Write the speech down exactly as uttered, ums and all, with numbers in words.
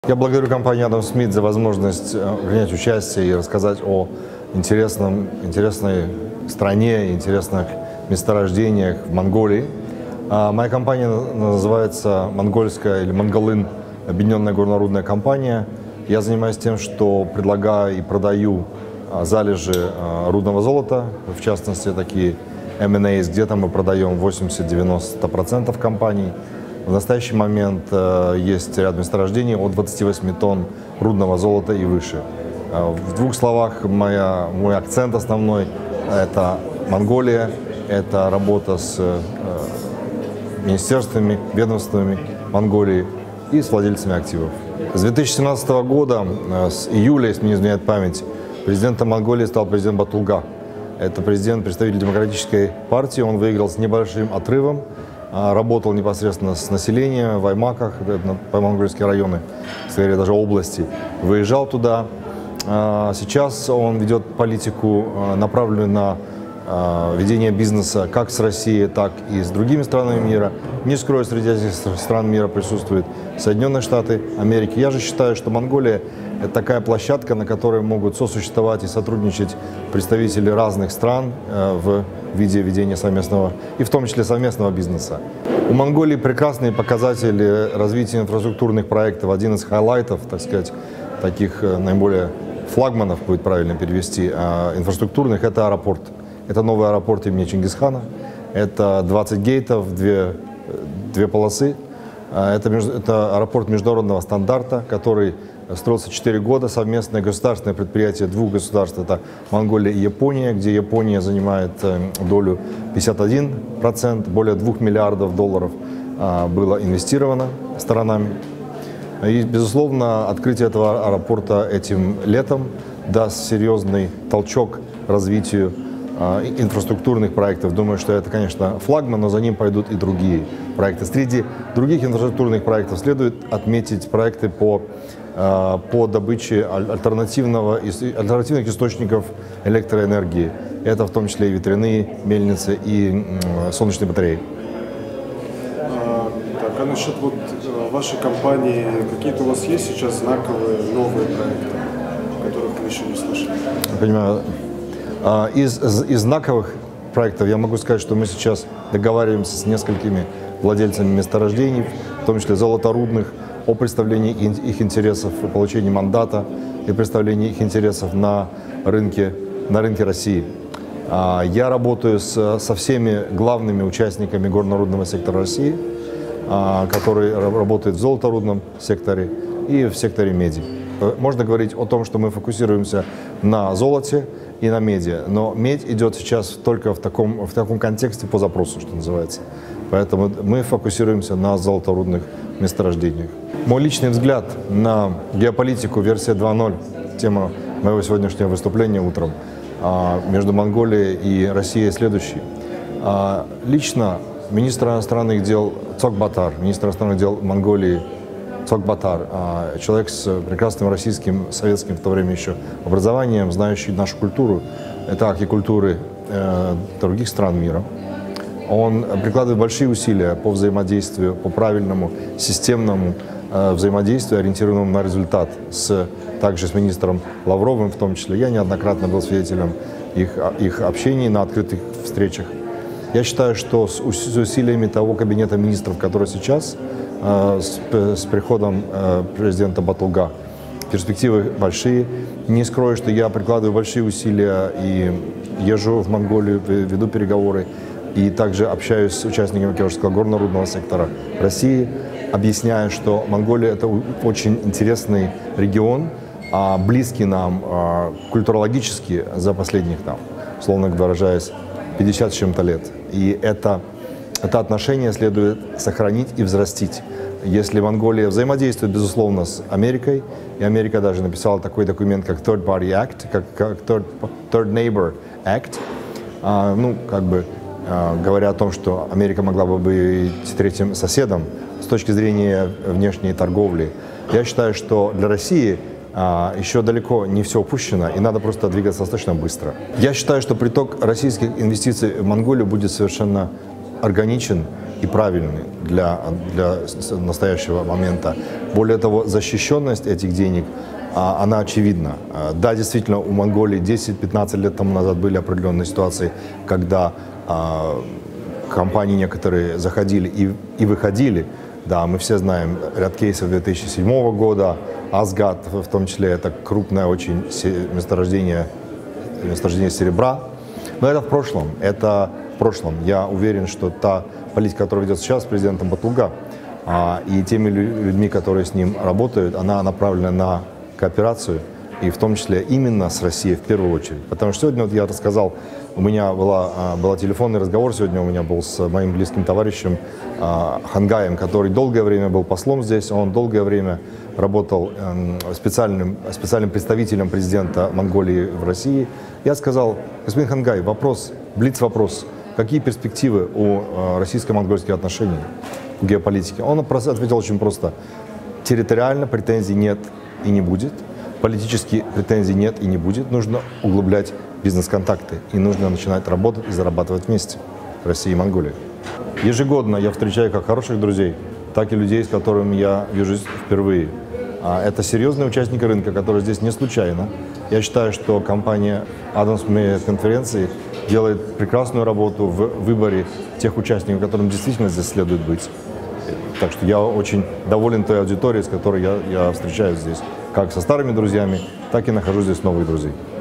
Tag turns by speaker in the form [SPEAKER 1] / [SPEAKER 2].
[SPEAKER 1] Я благодарю компанию Адам Смит за возможность принять участие и рассказать о интересном, интересной стране, интересных месторождениях в Монголии. Моя компания называется Монгольская или Монголин Объединенная горнорудная компания. Я занимаюсь тем, что предлагаю и продаю залежи рудного золота, в частности, такие эм энд эйс, где-то мы продаем восемьдесят-девяносто процентов компаний. В настоящий момент э, есть ряд месторождений от двадцати восьми тонн рудного золота и выше. Э, в двух словах, моя, мой акцент основной – это Монголия, это работа с э, министерствами, ведомствами Монголии и с владельцами активов. С две тысячи семнадцатого года, э, с июля, если мне не изменяет память, президентом Монголии стал президент Батулга. Это президент, представитель демократической партии, он выиграл с небольшим отрывом. Работал непосредственно с населением в Аймаках, по монгольские районы, скорее даже области. Выезжал туда. Сейчас он ведет политику, направленную на ведение бизнеса как с Россией, так и с другими странами мира. Не скрою, среди этих стран мира присутствуют Соединенные Штаты Америки. Я же считаю, что Монголия – это такая площадка, на которой могут сосуществовать и сотрудничать представители разных стран в виде ведения совместного, и в том числе совместного бизнеса. У Монголии прекрасные показатели развития инфраструктурных проектов. Один из хайлайтов, так сказать, таких наиболее флагманов, будет правильно перевести, инфраструктурных – это аэропорт. Это новый аэропорт имени Чингисхана, это двадцать гейтов, две, две полосы. Это, это аэропорт международного стандарта, который строился четыре года, совместное государственное предприятие двух государств, это Монголия и Япония, где Япония занимает долю пятьдесят один процент, более двух миллиардов долларов было инвестировано сторонами. И, безусловно, открытие этого аэропорта этим летом даст серьезный толчок развитию инфраструктурных проектов. Думаю, что это, конечно, флагман, но за ним пойдут и другие проекты. Среди других инфраструктурных проектов следует отметить проекты по, по добыче альтернативного, альтернативных источников электроэнергии. Это в том числе и ветряные мельницы, и солнечные батареи.
[SPEAKER 2] А, так, а насчет вот вашей компании, какие-то у вас есть сейчас знаковые новые проекты, о которых вы еще не слышали?
[SPEAKER 1] Я понимаю. Из, из, из знаковых проектов я могу сказать, что мы сейчас договариваемся с несколькими владельцами месторождений, в том числе золоторудных, о представлении их интересов, о получении мандата и представлении их интересов на рынке, на рынке России. Я работаю с, со всеми главными участниками горнорудного сектора России, которые работают в золоторудном секторе и в секторе меди. Можно говорить о том, что мы фокусируемся на золоте и на меди, но медь идет сейчас только в таком, в таком контексте по запросу, что называется. Поэтому мы фокусируемся на золоторудных месторождениях. Мой личный взгляд на геополитику версия два ноль, тема моего сегодняшнего выступления утром, между Монголией и Россией следующий. Лично министр иностранных дел Цокбатар, министр иностранных дел Монголии Цокбатар, человек с прекрасным российским, советским в то время еще образованием, знающий нашу культуру, так и культуры э, других стран мира. Он прикладывает большие усилия по взаимодействию, по правильному, системному э, взаимодействию, ориентированному на результат, с, также с министром Лавровым в том числе. Я неоднократно был свидетелем их, их общений на открытых встречах. Я считаю, что с усилиями того кабинета министров, который сейчас, С, с приходом э, президента Батулга, перспективы большие. Не скрою, что я прикладываю большие усилия и езжу в Монголию, веду переговоры и также общаюсь с участниками Кировского горнорудного сектора России, объясняя, что Монголия – это очень интересный регион, близкий нам культурологически за последних, там, условно выражаясь, пятьдесят с чем-то лет. И это Это отношение следует сохранить и взрастить. Если Монголия взаимодействует, безусловно, с Америкой, и Америка даже написала такой документ, как Third Party Act, как, как Third, Third Neighbor Act, а, ну, как бы а, говоря о том, что Америка могла бы быть третьим соседом с точки зрения внешней торговли. Я считаю, что для России а, еще далеко не все упущено, и надо просто двигаться достаточно быстро. Я считаю, что приток российских инвестиций в Монголию будет совершенно органичен и правильный для, для настоящего момента. Более того, защищенность этих денег, она очевидна. Да, действительно, у Монголии десять-пятнадцать лет тому назад были определенные ситуации, когда компании некоторые заходили и, и выходили. Да, мы все знаем ряд кейсов две тысячи седьмого года, Асгат, в том числе, это крупное очень месторождение, месторождение серебра. Но это в прошлом, это в прошлом. Я уверен, что та политика, которая ведется сейчас с президентом Батулга а, и теми людьми, которые с ним работают, она направлена на кооперацию, и в том числе именно с Россией в первую очередь. Потому что сегодня, вот я рассказал, у меня была, был телефонный разговор сегодня, у меня был с моим близким товарищем Хангаем, который долгое время был послом здесь, он долгое время работал специальным, специальным представителем президента Монголии в России. Я сказал: господин Хангай, вопрос, блиц-вопрос, какие перспективы у российско-монгольских отношений в геополитике? Он ответил очень просто: территориально претензий нет и не будет, политически претензий нет и не будет, нужно углублять бизнес-контакты, и нужно начинать работать и зарабатывать вместе, Россия и Монголия. Ежегодно я встречаю как хороших друзей, так и людей, с которыми я вижусь впервые. Это серьезные участники рынка, которые здесь не случайно. Я считаю, что компания Adams Media конференции делает прекрасную работу в выборе тех участников, которым действительно здесь следует быть. Так что я очень доволен той аудиторией, с которой я, я встречаюсь здесь, как со старыми друзьями, так и нахожу здесь новых друзей.